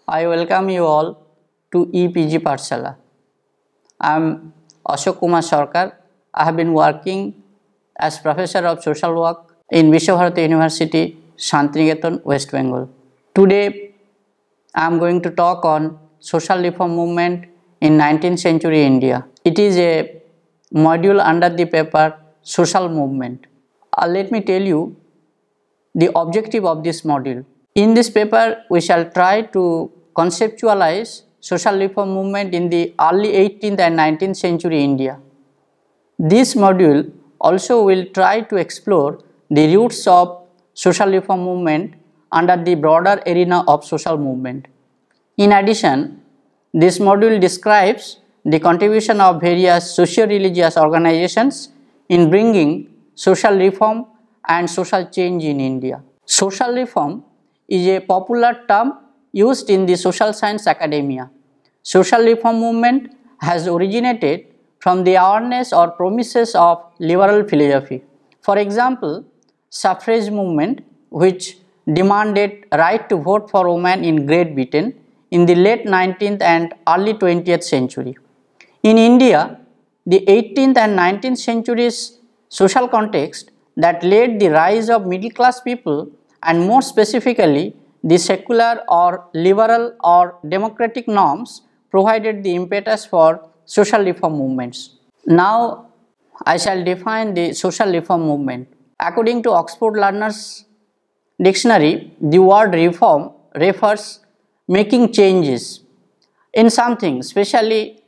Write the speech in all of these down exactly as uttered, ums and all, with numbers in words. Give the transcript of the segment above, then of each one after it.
I welcome you all to E P G Pathshala. I am Ashok Kumar Sarkar. I have been working as Professor of Social Work in Visva-Bharati University, Shantiniketan, West Bengal. Today, I am going to talk on social reform movement in nineteenth century India. It is a module under the paper Social Movement. Uh, let me tell you the objective of this module. In this paper, we shall try to conceptualize social reform movement in the early eighteenth and nineteenth century India. This module also will try to explore the roots of social reform movement under the broader arena of social movement. In addition, this module describes the contribution of various socio-religious organizations in bringing social reform and social change in India. Social reform is a popular term used in the social science academia. Social reform movement has originated from the awareness or promises of liberal philosophy. For example, suffrage movement, which demanded right to vote for women in Great Britain in the late nineteenth and early twentieth century. In India, the eighteenth and nineteenth centuries social context that led the rise of middle class people, and more specifically the secular or liberal or democratic norms, provided the impetus for social reform movements. Now I shall define the social reform movement. According to Oxford Learners Dictionary, the word reform refers making changes in something, especially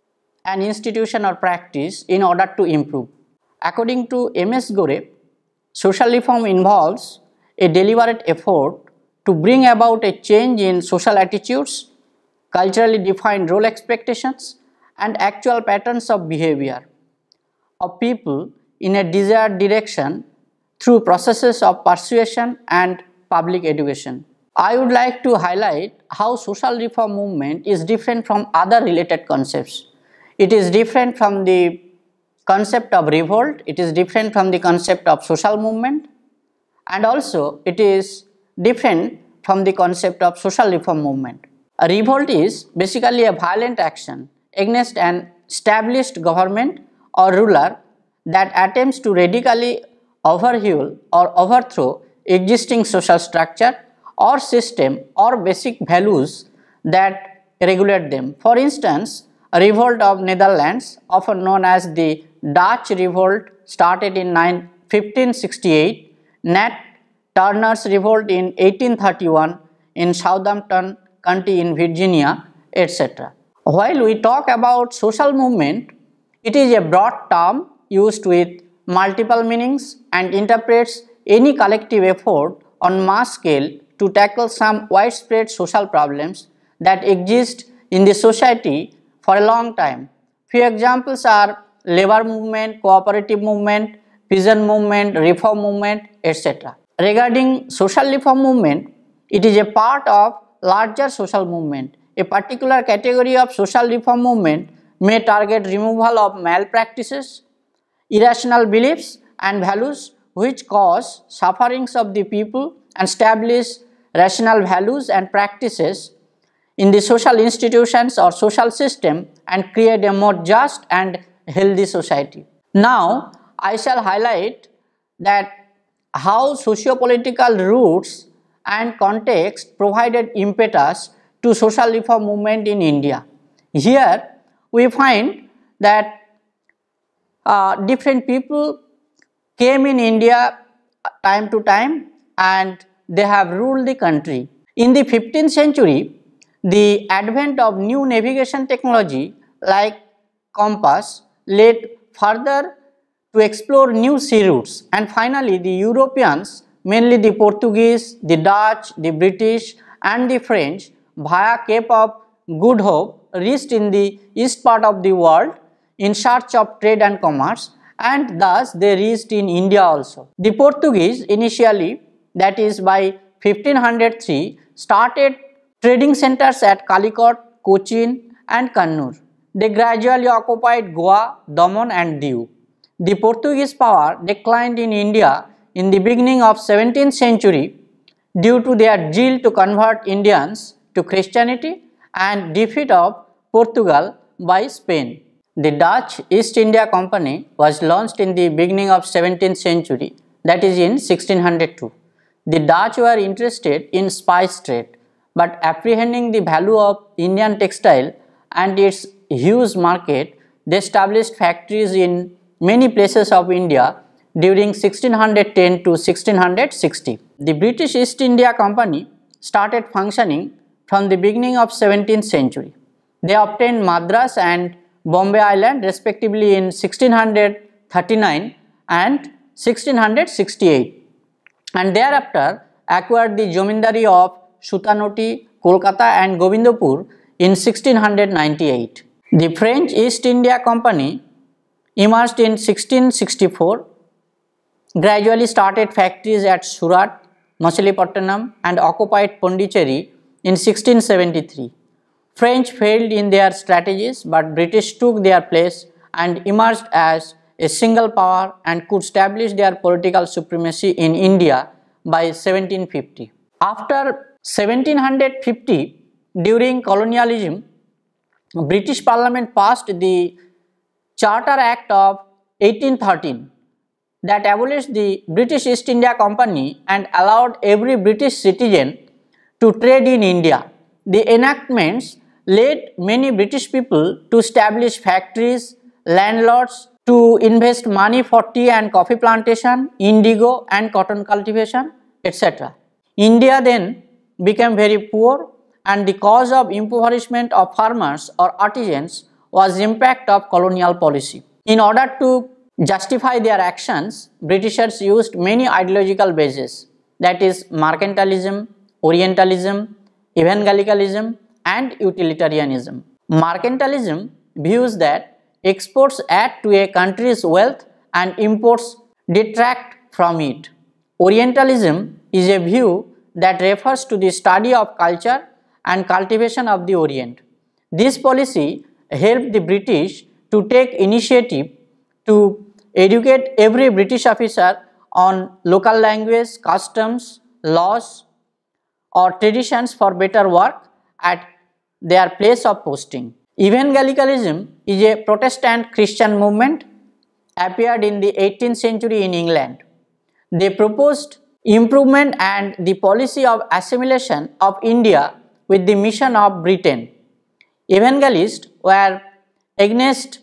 an institution or practice, in order to improve. According to M S Gore, social reform involves a deliberate effort to bring about a change in social attitudes, culturally defined role expectations, and actual patterns of behavior of people in a desired direction through processes of persuasion and public education. I would like to highlight how social reform movement is different from other related concepts. It is different from the concept of revolt, it is different from the concept of social movement, and also it is different from the concept of social reform movement. A revolt is basically a violent action against an established government or ruler that attempts to radically overhaul or overthrow existing social structure or system or basic values that regulate them. For instance, a revolt of Netherlands, often known as the Dutch Revolt, started in fifteen sixty-eight, Nat Turner's revolt in eighteen thirty-one in Southampton County in Virginia, et cetera. While we talk about social movement, it is a broad term used with multiple meanings and interprets any collective effort on mass scale to tackle some widespread social problems that exist in the society for a long time. Few examples are labor movement, cooperative movement, peasant movement, reform movement, et cetera. Regarding social reform movement, it is a part of larger social movement. A particular category of social reform movement may target removal of malpractices, irrational beliefs and values which cause sufferings of the people, and establish rational values and practices in the social institutions or social system and create a more just and healthy society. Now I shall highlight that how socio-political roots and context provided impetus to social reform movement in India. Here we find that uh, different people came in India time to time and they have ruled the country. In the fifteenth century, the advent of new navigation technology like compass led further to explore new sea routes, and finally the Europeans, mainly the Portuguese, the Dutch, the British and the French, via Cape of Good Hope, reached in the east part of the world in search of trade and commerce, and thus they reached in India also. The Portuguese initially, that is by fifteen oh three, started trading centers at Calicut, Cochin and Kannur. They gradually occupied Goa, Daman and Diu. The Portuguese power declined in India in the beginning of seventeenth century due to their zeal to convert Indians to Christianity and defeat of Portugal by Spain. The Dutch East India Company was launched in the beginning of seventeenth century, that is in sixteen oh two. The Dutch were interested in spice trade, but apprehending the value of Indian textile and its huge market, they established factories in many places of India during sixteen ten to sixteen sixty. The British East India Company started functioning from the beginning of seventeenth century. They obtained Madras and Bombay Island respectively in sixteen thirty-nine and sixteen sixty-eight, and thereafter acquired the Jomindari of Sutanoti, Kolkata and Govindpur in sixteen ninety-eight. The French East India Company emerged in sixteen sixty-four, gradually started factories at Surat, Machilipatnam and occupied Pondicherry in sixteen seventy-three. French failed in their strategies, but British took their place and emerged as a single power and could establish their political supremacy in India by seventeen fifty. After seventeen fifty, during colonialism, British Parliament passed the Charter Act of eighteen thirteen that abolished the British East India Company and allowed every British citizen to trade in India. The enactments led many British people to establish factories, landlords to invest money for tea and coffee plantation, indigo and cotton cultivation, et cetera. India then became very poor, and the cause of impoverishment of farmers or artisans was the impact of colonial policy. In order to justify their actions, Britishers used many ideological bases, that is mercantilism, Orientalism, evangelicalism and utilitarianism. Mercantilism views that exports add to a country's wealth and imports detract from it. Orientalism is a view that refers to the study of culture and cultivation of the Orient. This policy helped the British to take initiative to educate every British officer on local language, customs, laws or traditions for better work at their place of posting. Evangelicalism is a Protestant Christian movement appeared in the eighteenth century in England. They proposed improvement and the policy of assimilation of India with the mission of Britain. Evangelists were against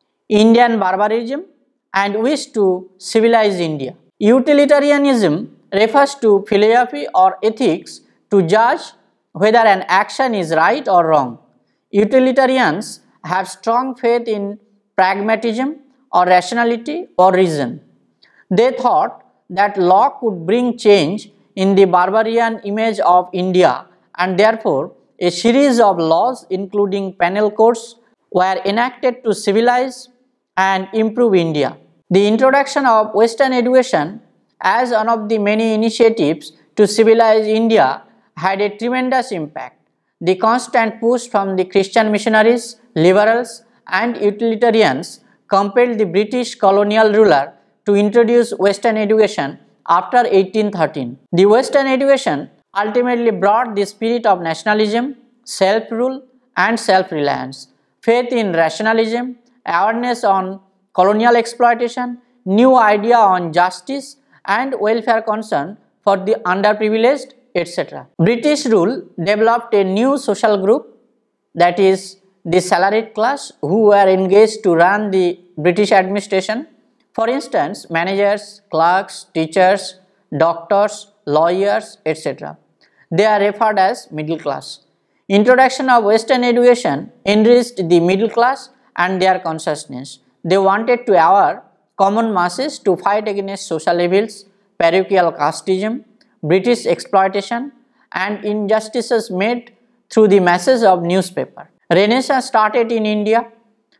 Indian barbarism and wished to civilize India. Utilitarianism refers to philosophy or ethics to judge whether an action is right or wrong. Utilitarians have strong faith in pragmatism or rationality or reason. They thought that law could bring change in the barbarian image of India, and therefore a series of laws including penal codes were enacted to civilize and improve India. The introduction of Western education as one of the many initiatives to civilize India had a tremendous impact. The constant push from the Christian missionaries, liberals and utilitarians compelled the British colonial ruler to introduce Western education after eighteen thirteen. The Western education ultimately brought the spirit of nationalism, self-rule and self-reliance, faith in rationalism, awareness on colonial exploitation, new idea on justice and welfare concern for the underprivileged, et cetera. British rule developed a new social group, that is the salaried class, who were engaged to run the British administration. For instance, managers, clerks, teachers, doctors, lawyers, et cetera. They are referred as middle class. Introduction of Western education enriched the middle class and their consciousness. They wanted to aware common masses to fight against social evils, parochial casteism, British exploitation and injustices made through the masses of newspaper. Renaissance started in India.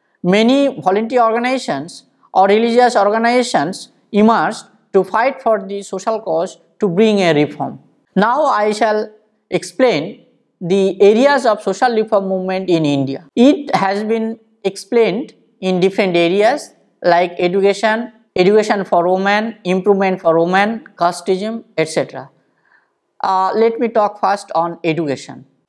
Many volunteer organizations or religious organizations emerged to fight for the social cause to bring a reform. Now I shall explain the areas of social reform movement in India. It has been explained in different areas like education, education for women, improvement for women, casteism, et cetera. Uh, let me talk first on education.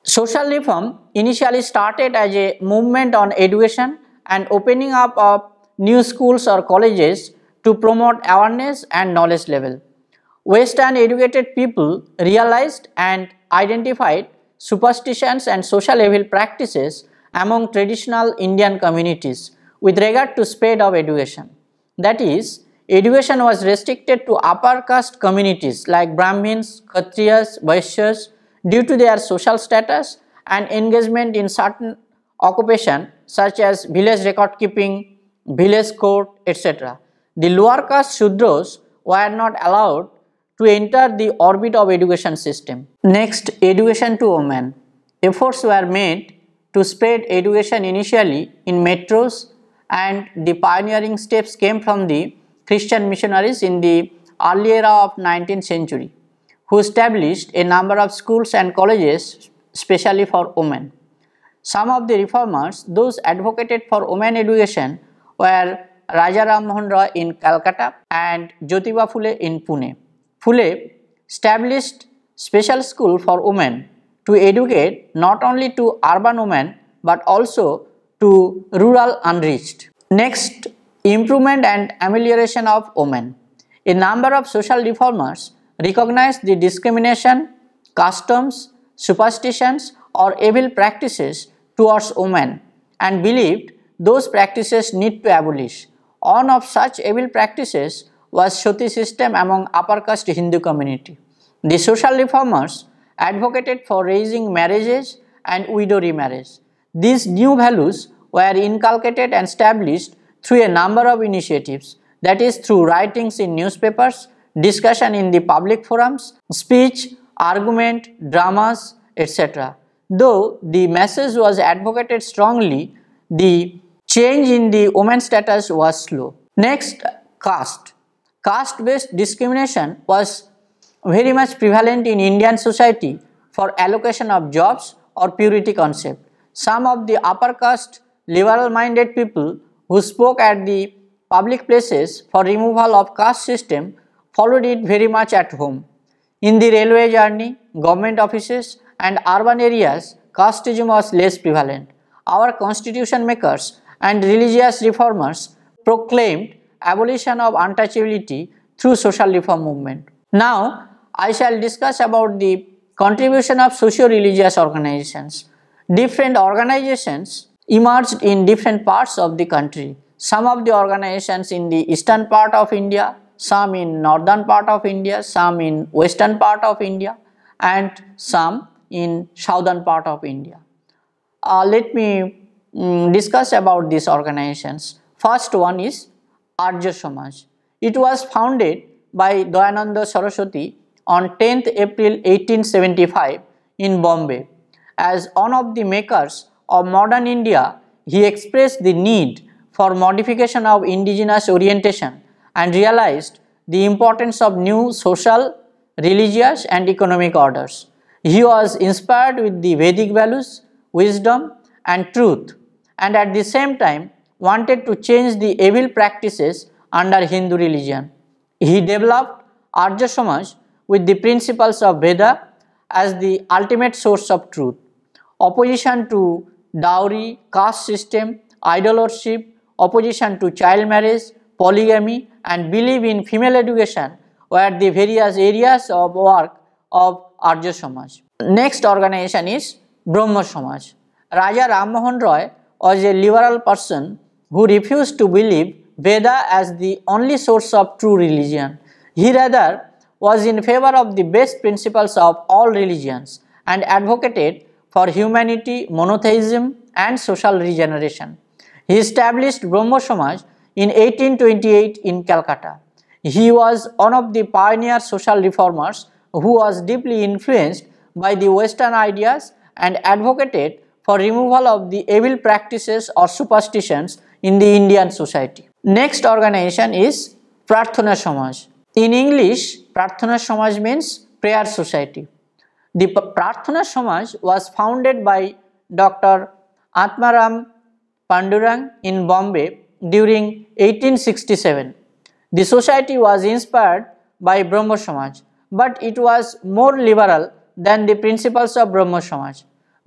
Social reform initially started as a movement on education and opening up of new schools or colleges to promote awareness and knowledge level. Western educated people realized and identified superstitions and social evil practices among traditional Indian communities with regard to spread of education. That is, education was restricted to upper caste communities like Brahmins, Kshatriyas, Vaishyas due to their social status and engagement in certain occupation such as village record keeping, village court, et cetera. The lower caste Shudras were not allowed to enter the orbit of education system. Next, education to women. Efforts were made to spread education initially in metros, and the pioneering steps came from the Christian missionaries in the early era of nineteenth century, who established a number of schools and colleges specially for women. Some of the reformers, those advocated for women education, were Raja Ram Mohan Roy in Calcutta and Jyotiba Phule in Pune. Phule established special school for women to educate not only to urban women but also to rural unreached. Next, improvement and amelioration of women. A number of social reformers recognized the discrimination, customs, superstitions or evil practices towards women and believed those practices need to abolish. One of such evil practices was Sati system among upper caste Hindu community. The social reformers advocated for raising marriages and widow remarriage. These new values were inculcated and established through a number of initiatives, that is through writings in newspapers, discussion in the public forums, speech, argument, dramas, et cetera. Though the message was advocated strongly, the change in the women's status was slow. Next, caste. Caste-based discrimination was very much prevalent in Indian society for allocation of jobs or purity concept. Some of the upper caste liberal-minded people who spoke at the public places for removal of caste system followed it very much at home. In the railway journey, government offices and urban areas, casteism was less prevalent. Our constitution makers and religious reformers proclaimed abolition of untouchability through social reform movement. Now, I shall discuss about the contribution of socio-religious organizations. Different organizations emerged in different parts of the country. Some of the organizations in the eastern part of India, some in northern part of India, some in western part of India, and some in southern part of India. Uh, let me um, discuss about these organizations. First one is Arya Samaj. It was founded by Dayananda Saraswati on tenth April eighteen seventy-five in Bombay. As one of the makers of modern India, he expressed the need for modification of indigenous orientation and realized the importance of new social, religious and economic orders. He was inspired with the Vedic values, wisdom and truth, and at the same time wanted to change the evil practices under Hindu religion. He developed Arya Samaj with the principles of Veda as the ultimate source of truth. Opposition to dowry, caste system, idol worship, opposition to child marriage, polygamy and belief in female education were the various areas of work of Arya Samaj. Next organization is Brahmo Samaj. Raja Ram Mohan Roy was a liberal person who refused to believe Veda as the only source of true religion. He rather was in favor of the best principles of all religions and advocated for humanity, monotheism and social regeneration. He established Brahmo Samaj in eighteen twenty-eight in Calcutta. He was one of the pioneer social reformers who was deeply influenced by the Western ideas and advocated for removal of the evil practices or superstitions in the Indian society. Next organization is Prarthana Samaj. In English, Prarthana Samaj means prayer society. The Prarthana Samaj was founded by Doctor Atmaram Pandurang in Bombay during eighteen sixty-seven. The society was inspired by Brahmo Samaj, but it was more liberal than the principles of Brahmo Samaj.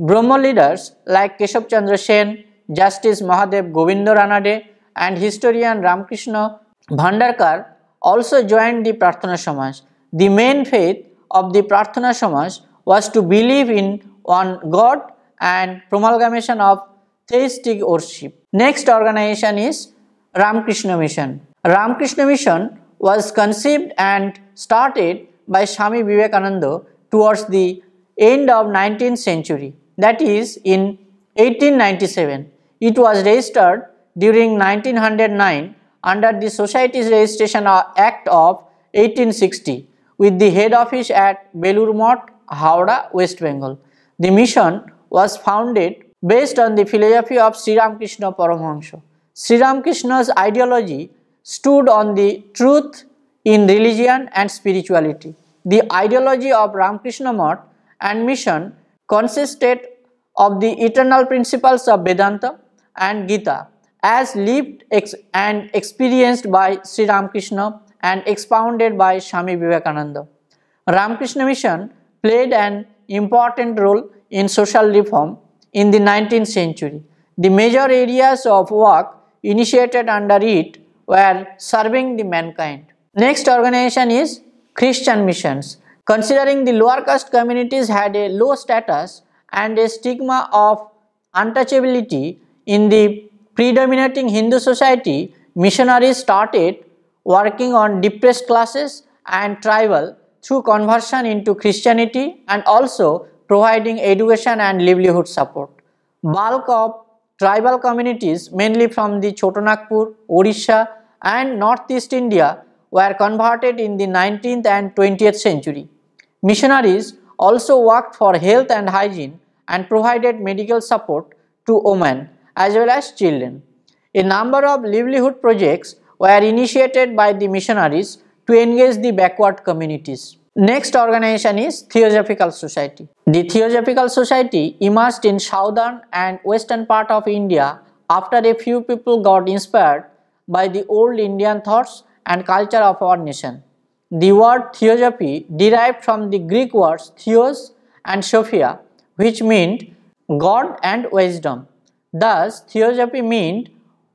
Brahmo leaders like Keshav Chandra Sen, Justice Mahadev Govindo Ranade and historian Ramkrishna Bhandarkar also joined the Prarthana Samaj. The main faith of the Prarthana Samaj was to believe in one God and promulgation of theistic worship. Next organization is Ramakrishna Mission. Ramakrishna Mission was conceived and started by Swami Vivekananda towards the end of nineteenth century, that is in eighteen ninety-seven. It was registered during nineteen oh nine under the Society's Registration Act of eighteen sixty with the head office at Belur Math, Howrah, West Bengal. The mission was founded based on the philosophy of Sri Ramakrishna Paramahansa. Sri Ramakrishna's ideology stood on the truth in religion and spirituality. The ideology of Ramakrishna Math and mission consisted of the eternal principles of Vedanta and Gita as lived ex and experienced by Sri Ramakrishna and expounded by Swami Vivekananda. Ramakrishna Mission played an important role in social reform in the nineteenth century. The major areas of work initiated under it were serving the mankind. Next organization is Christian missions. Considering the lower caste communities had a low status and a stigma of untouchability in the predominating Hindu society, missionaries started working on depressed classes and tribal through conversion into Christianity and also providing education and livelihood support. Bulk of tribal communities, mainly from the Chotanagpur, Odisha and Northeast India, were converted in the nineteenth and twentieth century. Missionaries also worked for health and hygiene and provided medical support to women as well as children. A number of livelihood projects were initiated by the missionaries to engage the backward communities. Next organization is Theosophical Society. The Theosophical Society emerged in southern and western part of India after a few people got inspired by the old Indian thoughts and culture of our nation. The word Theosophy derived from the Greek words Theos and Sophia, which meant God and wisdom. Thus, Theosophy meant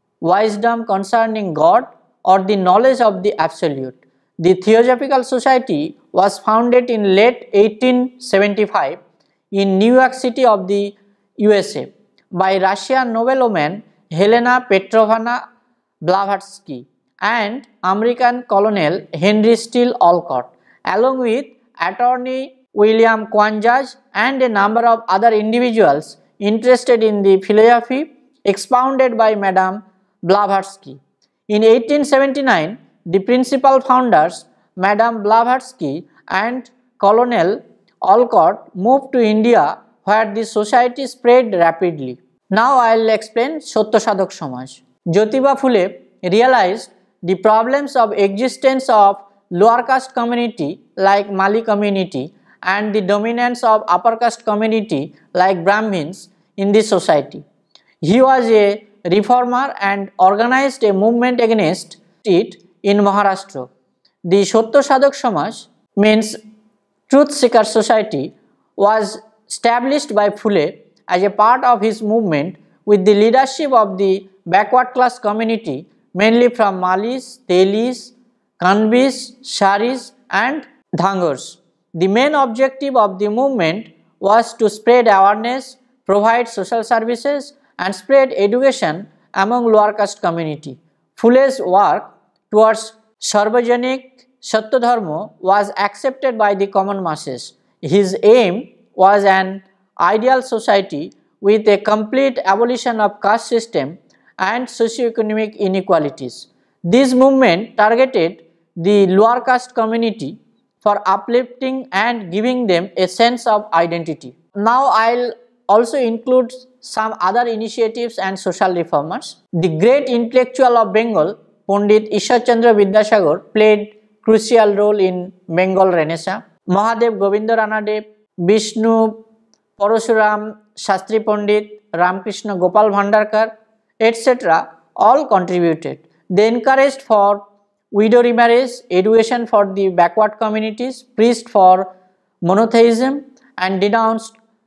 wisdom concerning God or the knowledge of the Absolute. The Theosophical Society was founded in late eighteen seventy-five in New York City of the U S A by Russian noblewoman Helena Petrovna Blavatsky and American Colonel Henry Steele Olcott, along with attorney William Quanjudge and a number of other individuals interested in the philosophy expounded by Madame Blavatsky. In eighteen seventy-nine, the principal founders, Madame Blavatsky and Colonel Olcott, moved to India where the society spread rapidly. Now I will explain Satya Sadhak Samaj. Jyotiba Phule realized the problems of existence of lower caste community like Mali community and the dominance of upper caste community like Brahmins in the society. He was a reformer and organized a movement against it in Maharashtra. The Satya Sadhak Samaj, means Truth Seeker Society, was established by Phule as a part of his movement with the leadership of the backward class community mainly from Malis, Telis, Kanbis, Sharis and Dhangars. The main objective of the movement was to spread awareness, provide social services and spread education among lower caste community. Phule's work towards Sarvajanik Satya Dharma was accepted by the common masses. His aim was an ideal society with a complete abolition of caste system and socio-economic inequalities. This movement targeted the lower caste community for uplifting and giving them a sense of identity. Now I will also include some other initiatives and social reformers. The great intellectual of Bengal, Pandit Ishwar Chandra Vidyasagar, played crucial role in Bengal Renaissance. Mahadev Govindo Ranade, Vishnu Parashuram Shastri Pandit, Ramakrishna Gopal Bhandarkar, et cetera all contributed. They encouraged for widow remarriage, education for the backward communities, preached for monotheism and denounced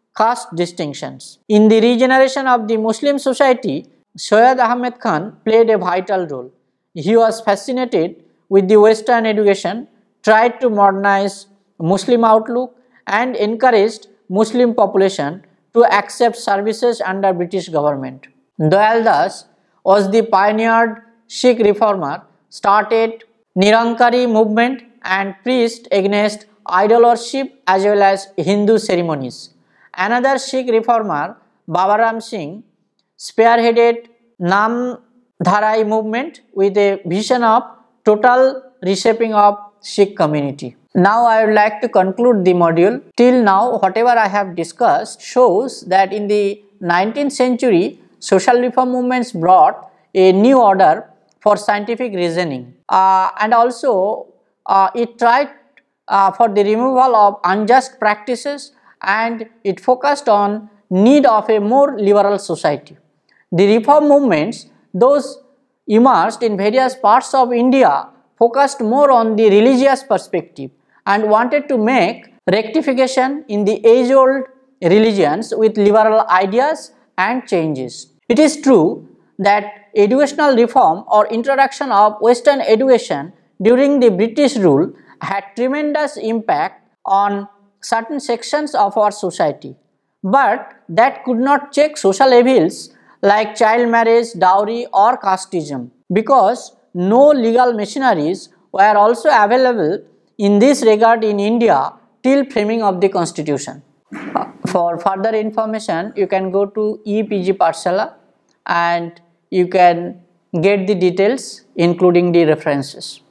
caste distinctions. In the regeneration of the Muslim society, Syed Ahmed Khan played a vital role. He was fascinated with the Western education, tried to modernize Muslim outlook, and encouraged Muslim population to accept services under British government. Dayal Das was the pioneered Sikh reformer, started Nirankari movement and preached against idol worship as well as Hindu ceremonies. Another Sikh reformer, Babaram Singh, spearheaded Namdharai movement with a vision of total reshaping of Sikh community. Now I would like to conclude the module. Till now, whatever I have discussed shows that in the nineteenth century, social reform movements brought a new order for scientific reasoning, uh, and also uh, it tried uh, for the removal of unjust practices, and it focused on need of a more liberal society. The reform movements, those emerged in various parts of India, focused more on the religious perspective and wanted to make rectification in the age-old religions with liberal ideas and changes. It is true that educational reform or introduction of Western education during the British rule had tremendous impact on certain sections of our society, but that could not check social evils like child marriage, dowry or casteism, because no legal machineries were also available in this regard in India till framing of the constitution. For further information, you can go to E P G Pathshala and you can get the details including the references.